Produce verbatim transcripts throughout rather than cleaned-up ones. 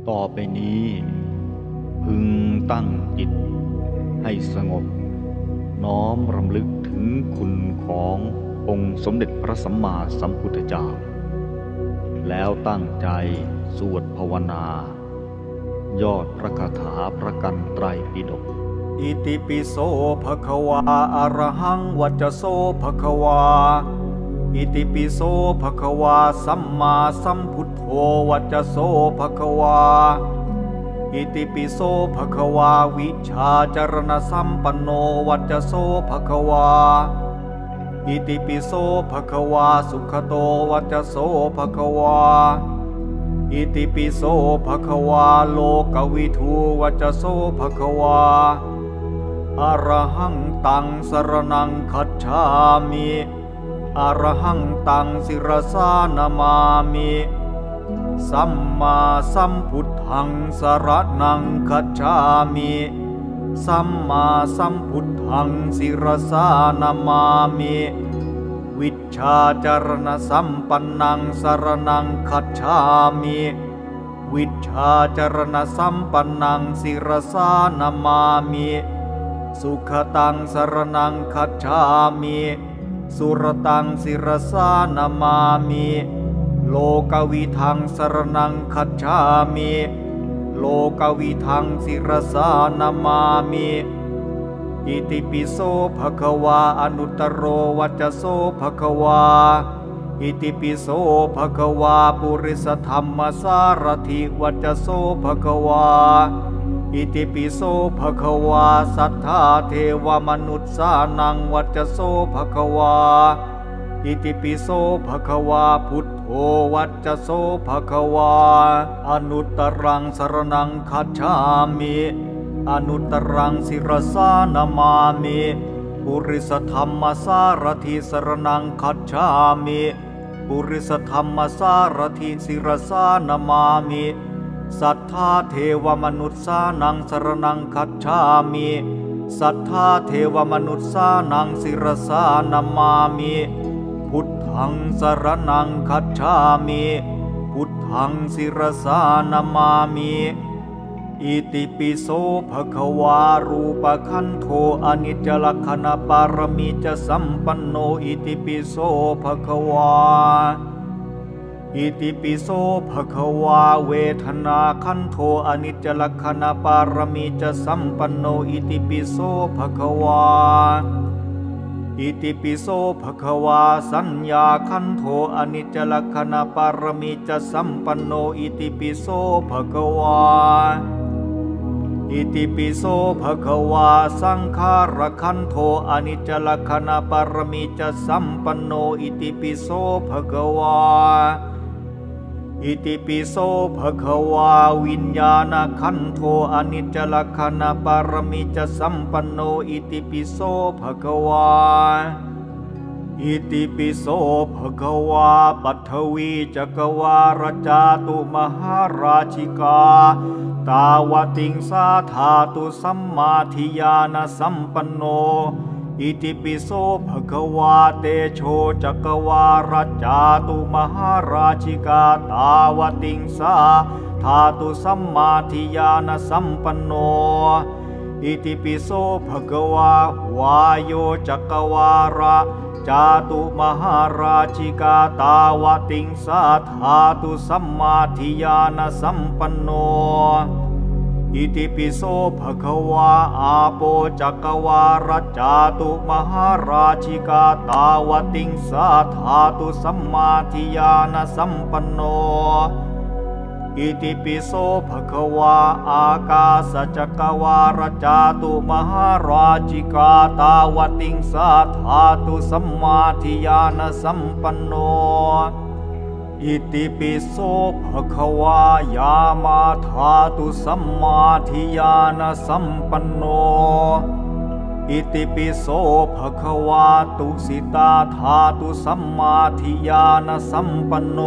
ต่อไปนี้พึงตั้งจิตให้สงบน้อมรำลึกถึงคุณขององค์สมเด็จพระสัมมาสัมพุทธเจ้าแล้วตั้งใจสวดภาวนายอดพระคาถาพระกันไตรปิฎกอิติปิโสภควาอะระหังวัจโสภควาอิติปิโสภควาสัมมาสัมพุทโธวัจโสภควาอิติปิโสภควาวิชาจรณสัมปันโนวัจโสภควาอิติปิโสภควาสุขโตวัจโสภควาอิติปิโสภควาโลกวิทูวัจโสภควาอรหังตังสรณังคัจฉามิอรหังตังศิรสานามามิสัมมาสัมพุทธังสรณังคัจฉามิสัมมาสัมพุทธังศิรสานามามิวิชชาจารณสัมปันนังสรณังคัจฉามิวิชชาจารณสัมปันนังศิรสานามามิสุขตังสรณังคัจฉามิสุรตังศิรสานามามิโลกวิทังสรณังคัจฉามิโลกวิทังศิรสานามามิอิติปิโสภควาอนุตตโรวัจโสภควาอิติปิโสภควาปุริสธรรมสารถิวัจโสภควาอิติปิโสภควาสัทธาเทวมนุษสานังวัจโสภควาอิติปิโสภควาพุทโธวัจโสภควาอนุตตรังสรณังคัจฉามิอนุตตรังศิรสานามามิปุริสธรรมสารถิสรณังคัจฉามิปุริสธรรมสารถิศิรสานามามิสัทธาเทวมนุษสานังสรณังคัจฉามิสัทธาเทวมนุษสานังศิรสานามามิพุทธังสรณังคัจฉามิพุทธังศิรสานามามิอิติปิโสภควารูปขันโธอนิจจลักขณปารมีจะสัมปันโนอิติปิโสภควาอิติปิโสภควาเวทนาขันโธอนิจจลักขณปารมีจะสัมปันโนอิติปิโสภควาอิติปิโสภควาสัญญาขันโธอนิจจลักขณปารมีจะสัมปันโนอิติปิโสภควาอิติปิโสภควาสังขารขันโธอนิจจลักขณปารมีจะสัมปันโนอิติปิโสภควาอิติปิโสภควาวิญญาณขันโธอนิจจลักขณปารมีจะสัมปันโนอิติปิโสภควาอิติปิโสภควาปัทวีจักวาลจาตุมหาราชิกาตาวติงสาธาตุสัมมาทิญาณสัมปันโนอิติปิโสภควาเตโชจักวาลจาตุมหาราชิกาตาวติงสาธาตุสัมมาทิญาณสัมปันโนอิติปิโสภควาวายโยจักวาระจาตุมหาราชิกาตาวติงสาธาตุสัมมาทิญาณสัมปันโนอิติปิโสภควาอาโปจักวาลจาตุมหาราชิกาตาวติงสาธาตุสัมมาทิญาณสัมปันโนอิติปิโสภควาอากาสจักวาลจาตุมหาราชิกาตาวติงสาธาตุสัมมาทิญาณสัมปันโนอิติปิโสภควายามาธาตุสัมมาทิญาณสัมปันโนอิติปิโสภควาตุสิตาธาตุสัมมาทิญาณสัมปันโน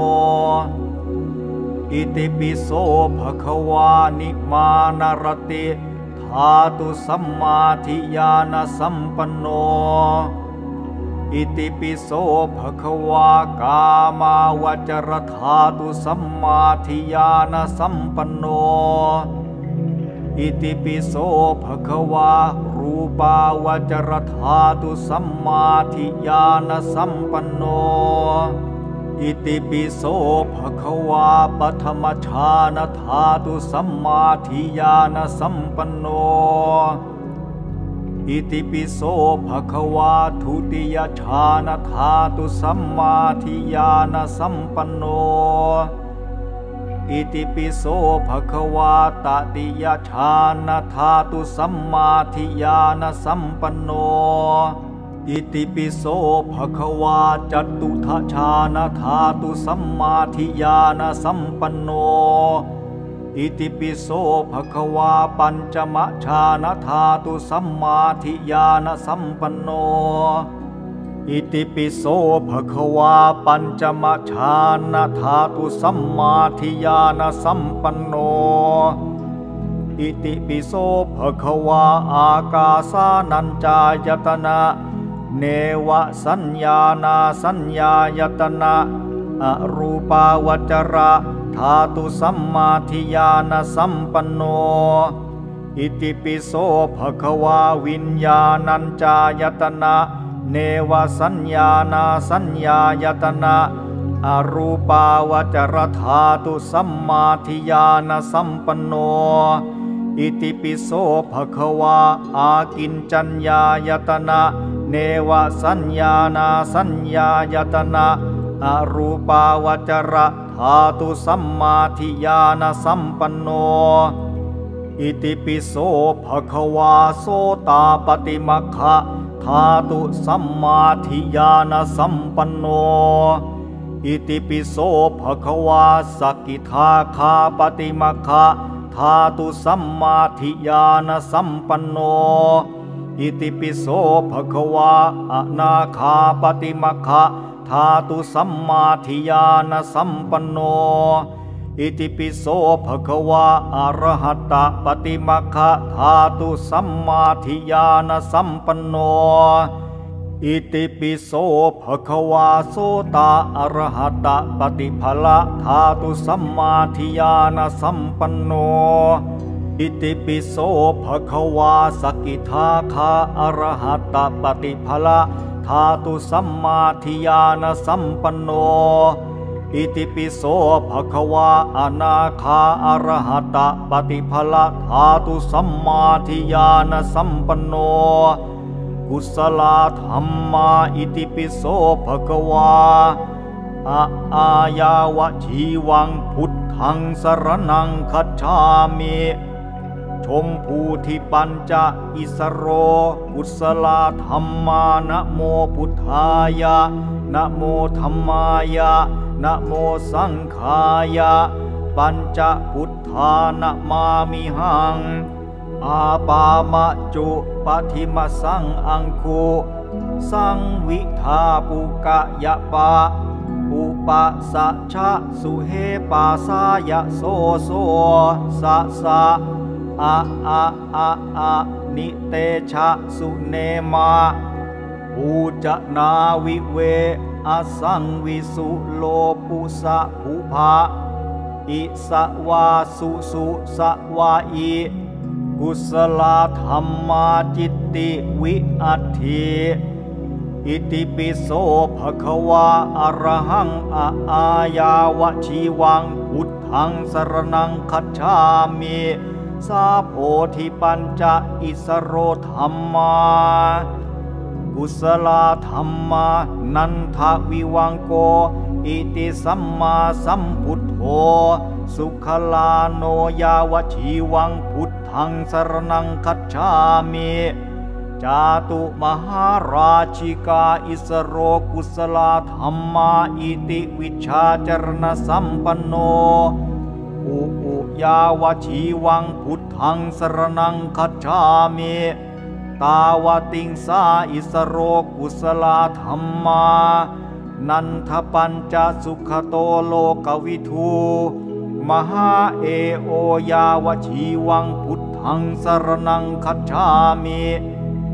อิติปิโสภควานิมานรติธาตุสัมมาทิญาณสัมปันโนอิติปิโสภควากามาวจรธาตุสัมมาทิญาณสัมปันโนอิติปิโสภควารูปาวจรธาตุสัมมาทิญาณสัมปันโนอิติปิโสภควาปฐมฌานธาตุสัมมาทิญาณสัมปันโนอิติปิโสภควาทุติยฌานธาตุสัมมาทิญาณสัมปันโนอิติปิโสภควาตติยฌานธาตุสัมมาทิญาณสัมปันโนอิติปิโสภควาจตุทฌานธาตุสัมมาทิญาณสัมปันโนอิติปิโสภควาปัญจมฌานธาตุสัมมาทิญาณสัมปันโนอิติปิโสภควาปัญจมฌานธาตุสัมมาทิญาณสัมปันโนอิติปิโสภควาอากาสานัญจายตนะเนวสัญญานาสัญญายตนะอรูปาวจระธาตุสัมมาทิญาณสัมปันโนอิติปิโสภควาวิญญาณัญจายตนะเนวสัญญานาสัญญายตนะอรูปาวจรธาตุสัมมาทิญาณสัมปันโนอิติปิโสภควาอากินจัญญายตนะเนวสัญญานาสัญญายตนะอรูปาวจระธาตุสัมมาทิญาณสัมปันโนอิติปิโสภควาโสตาปฏิมัคคะธาตุสัมมาทิญาณสัมปันโนอิติปิโสภควาสกิทาคาปฏิมัคคะธาตุสัมมาทิญาณสัมปันโนอิติปิโสภควาอนาคาปฏิมัคคะธาตุสัมมาทิญาณสัมปันโนอิติปิโสภควาอรหัตตปฏิมัคคะธาตุสัมมาทิญาณสัมปันโนอิติปิโสภควาโสตาอรหัตตปฏิภละธาตุสัมมาทิญาณสัมปันโนอิติปิโสภควาสกิทาคาอรหัตตปฏิภละธาตุสัมมาทิญาณสัมปันโนอิติปิโสภควาอนาคาอรหัตตปฏิภละธาตุสัมมาทิญาณสัมปันโนกุศลธรรมาอิติปิโสภควาอะอายาวชีวังพุทธังสรณังคัจฉามิชมพูทิปัญจอิสโรกุศลธรรมานะโมพุทธายะนะโมธัมมายะนะโมสังฆายะปัญจพุทธานะมามิหังอาปามะจุปฏิมสังอังคุสังวิทาปุกะยะปะอุปสัชชะสุเฮปาสายะโสโสสะสะอะอะอะอะนิเตชะสุเนมาปูจนาวิเวอสังวิสุโลปุสะภุภะอิสวาสุสุสวาอิกุศลธรรมาจิตติวิอัตถิอิติปิโสภควาอรหังอะอายาวชีวังพุทธังสรณังคัจฉามิสาโพธิปัญจอิสโรธรรมากุศลธรรมานันทวิวังโกอิติสัมมาสัมพุทโธสุขลาโนยาวชีวังพุทธังสรณังคัจฉามิจาตุมหาราชิกาอิสโรกุศลธรรมาอิติวิชชาจรณสัมปันโนอุอุยาวชีวังพุทธังสรณังคัจฉามิตาวติงสาอิสโรกุศลธรรมานันทปัญจสุขโตโลกวิทูมหาเอโอยาวชีวังพุทธังสรณังคัจฉามิ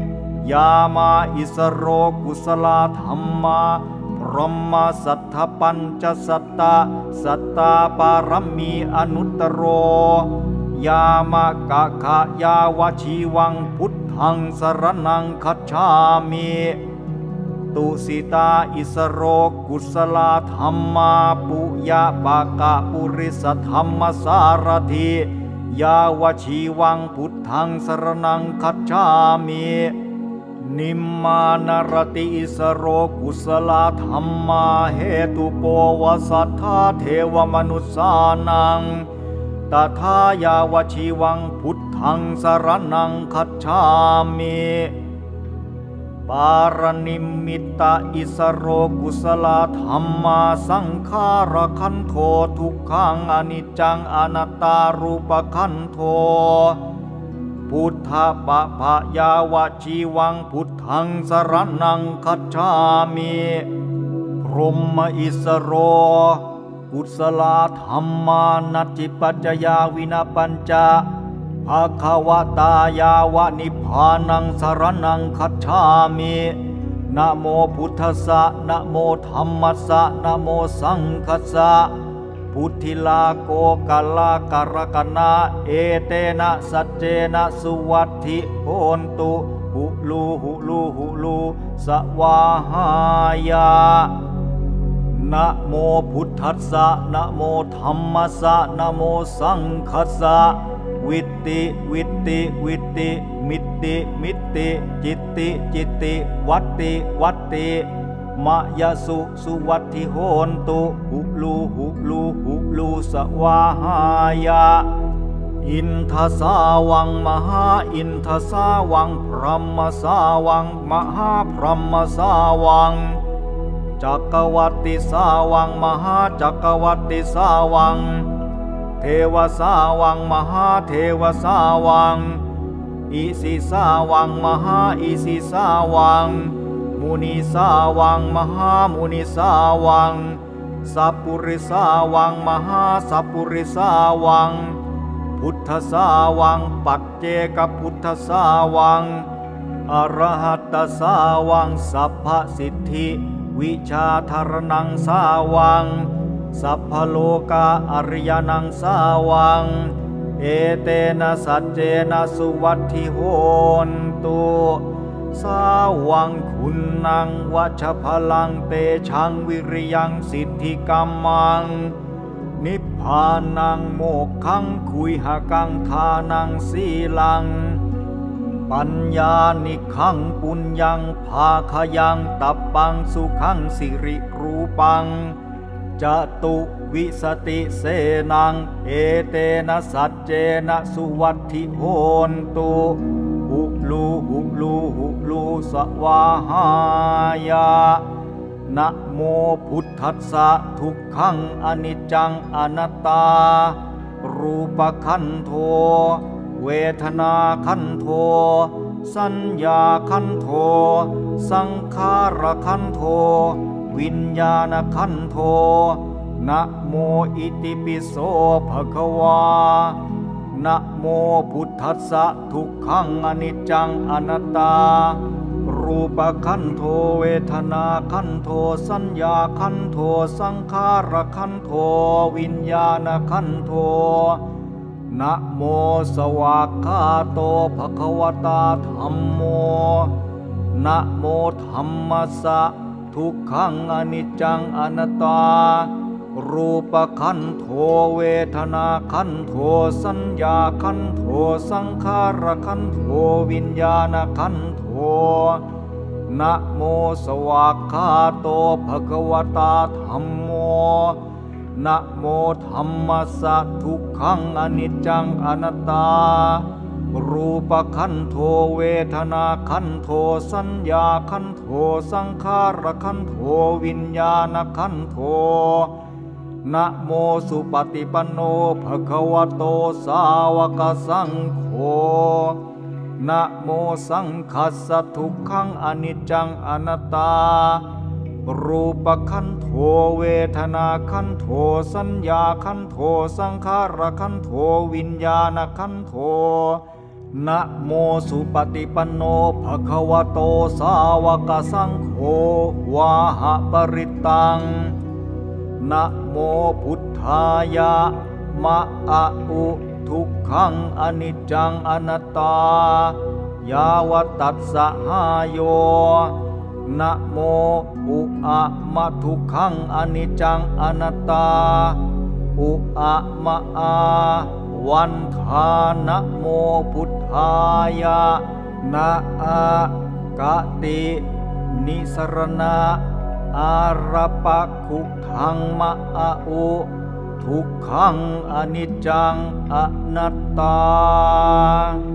ยามาอิสโรกุศลธรรมาพรหมสัทธปัญจสัตตาสัตตาปารมีอนุตตโรยามากะขะยาวชีวังพุทธังสรณังคัจฉามิตุสิตาอิสโรกุศลธรรมาปุยะปะกะปุริสธรรมสารถิยาวชีวังพุทธังสรณังคัจฉามินิมมานรติอิสโรกุศลธรรมาเหตุโปวสัทธาเทวมนุสสานังตถายาวชีวังพุทธังสรณังคัจฉามิปารณิมมิตาอิสโรกุศลธรรมาสังขารขันโธทุกขังอนิจจังอนัตตารูปขันโธพุทธปะภะยาวชีวังพุทธังสรณังคัจฉามิพรหมอิสโรกุศลธรรมานัจจิปัจจยาวินาปัญจภะคะวตายาวะนิพพานังสรณังคัจฉามินะโมพุทธัสสะนะโมธัมมัสสะนะโมสังคัสสะพุทธิลาโกกัลลาการกนาเอเตนะสัจเจนะสุวัตถิโหนตุหุลูหุลูหุลูสวาหายานะโมพุทธัสสะนะโมธัมมัสสะนะโมสังคัสสะวิตติวิตติวิตติมิตติมิตติจิตติจิตติวัตติวัตติมะยะสุสุวัตถิโหนตุหุลูหุลูหุลูสวาหายาอินทสาวังมหาอินทสาวังพรหมสาวังมหาพรหมสาวังจักรวัติสาวังมหาจักรวัติสาวังเทวสาวังมหาเทวสาวังอิสิสาวังมหาอิสิสาวังมุนีสาวังมหามุนีสาวังสัพปุริสาวังมหาสัพปุริสาวังพุทธสาวังปัจเจกพุทธสาวังอรหัตสาวังสัพพสิทธิวิชาธารนังสาวังสัพพโลกาอริยนังสาวังเอเตนะสัจเจนะสุวัตถิโหนตุสาวังคุณนังวัชพลังเตชังวิริยังสิทธิกัมมังนิพพานังโมกขังคุยหกังทานังสีลังปัญญานิขังปุญญังภาคยังตับปังสุขังสิริรูปังจตุวิสติเสนังเอเตนะสัจเจนะสุวัตถิโหนตุหุลูหุลูหุลูสวาหายานะโมพุทธัสสะทุกขังอนิจจังอนัตตารูปขันโธเวทนาขันโธสัญญาขันโธสังขารขันโธวิญญาณขันโธนะโมอิติปิโสภะคะวานะโมพุทธัสสะทุกขังอนิจจังอนัตตารูปขันโธเวทนาขันโธสัญญาขันโธสังขารขันโธวิญญาณขันโธนะโมสวากขาโตภะคะวตาธัมโมนะโมธัมมัสสะทุกขังอนิจจังอนัตตารูปขันโธเวทนาขันโธสัญญาขันโธสังขารขันโธวิญญาณขันโธนะโมสวากขาโตภะคะวตาธัมโมนะโมธัมมัสสะทุกขังอนิจจังอนัตตารูปขันโธเวทนาขันโธสัญญาขันโธสังขารขันโธวิญญาณขันโธนะโมสุปฏิปันโนภะคะวะโตสาวกสังโฆนะโมสังคัสสะทุกขังอนิจจังอนัตตารูปขันโธเวทนาขันโธสัญญาขันโธสังขารขันโธวิญญาณขันโธนะโมสุปฏิปันโนภะคะวะโตสาวกสังโฆวาหะปริตังนะโมพุทธายะมะอะอุทุกขังอนิจจังอนัตตายาวตัสสะหายโยนะโมอุอะมะทุกขังอนิจจังอนัตตาอุอะมะอาวันทานะโมพุทธายะนะอากตินิสรณะอาระปะคุทังมะอะอุทุกขังอนิจจังอนัตตา